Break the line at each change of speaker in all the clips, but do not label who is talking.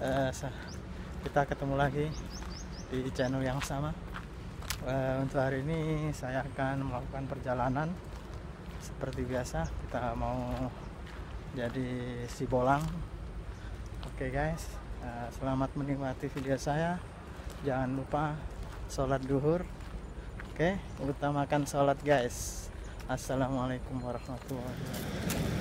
kita ketemu lagi di channel yang sama. Untuk hari ini saya akan melakukan perjalanan seperti biasa. Kita mau jadi si bolang. Oke guys, selamat menikmati video saya. Jangan lupa sholat duhur. Oke, utamakan sholat guys. Assalamualaikum warahmatullahi wabarakatuh.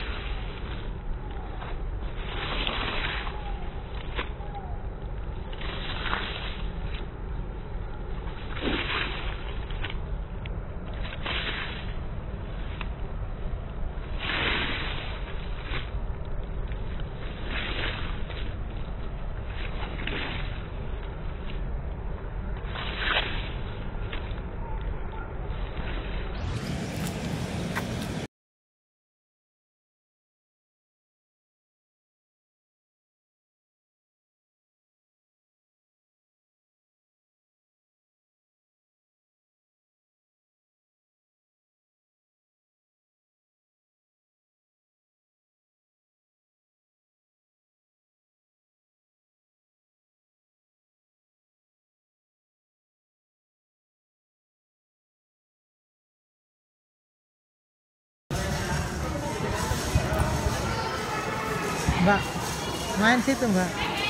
Mbak, main situ Mbak.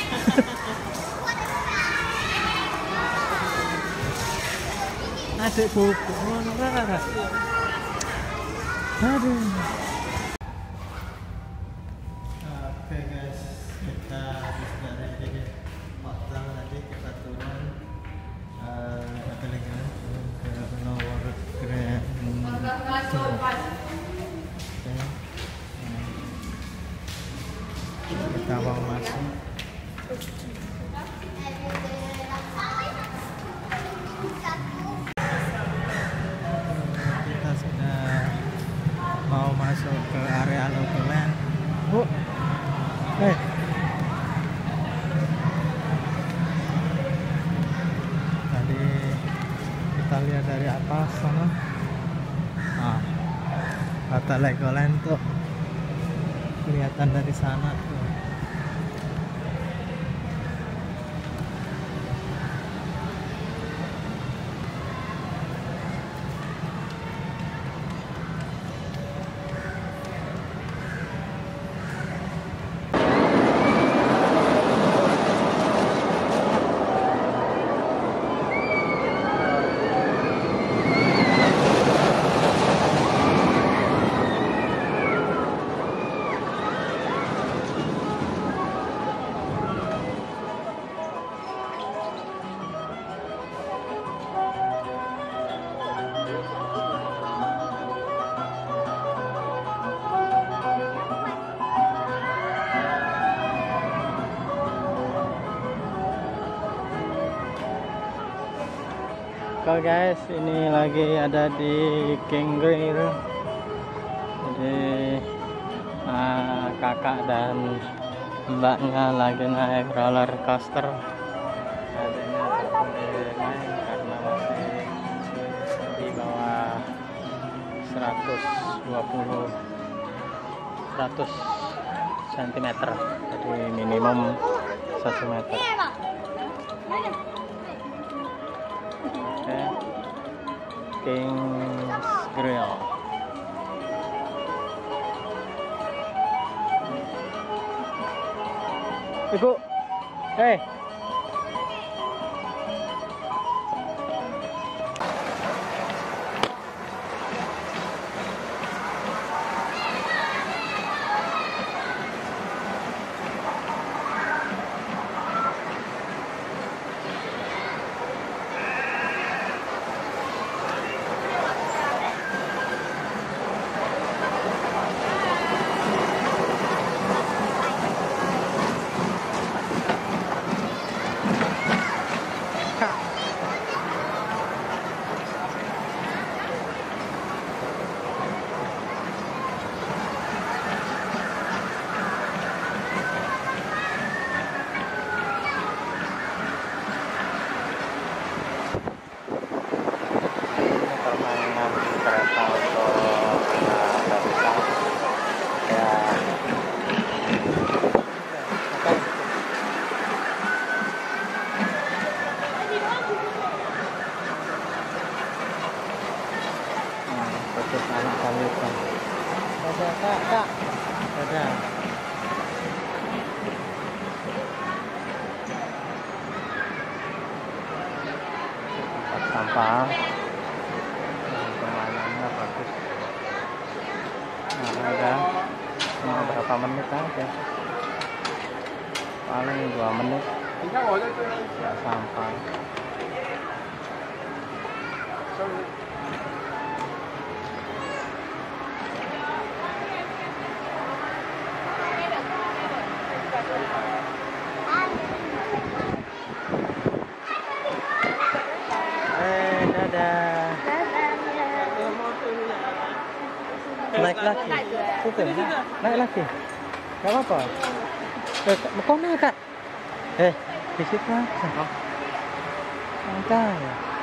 Adik buku, aduh. Oke guys, kita habis dari hotel tadi kita turun apa lagi ke Lower Grand. Kita mau masuk. Kita sudah mau masuk ke area Legoland. Tadi kita lihat dari atas sana. Kota Legoland tuh kelihatan dari sana tuh. Oke guys, ini lagi ada di King Grill. Jadi kakak dan mbaknya lagi naik roller coaster. Adanya boleh naik karena masih di bawah 100 cm. Jadi minimum 1 meter. King's Grill. Ibu, hey. Ya, kak, kak. Dadah. Tempat sampah. Permainannya bagus. Nah, ada cuma berapa menit aja. Paling 2 menit. Ya, sampai. Dadah. Naik lagi. Itu, naik lagi. Gak apa-apa. Kok naik, Kak? Di situ aja. Santai.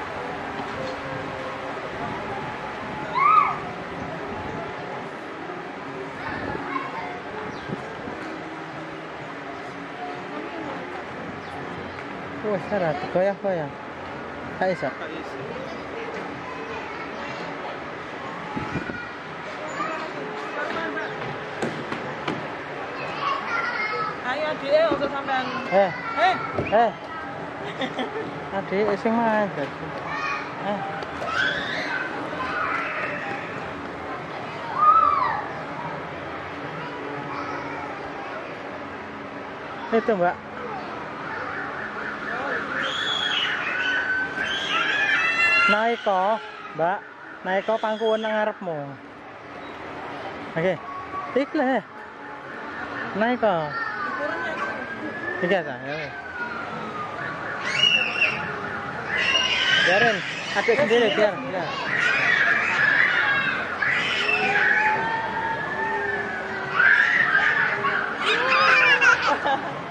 Wah, sekarang goyang-goyang. Kak Isa.
Ayo adike untuk sampean.
Adik sing main. Itu, Mbak. Naik kok, Mbak. Naik kok pangkuan nang ngarepmu. Oke. Ikhlas. Naik kok. Tiga ta, ya. Biarin, adik sendiri biar. Ya.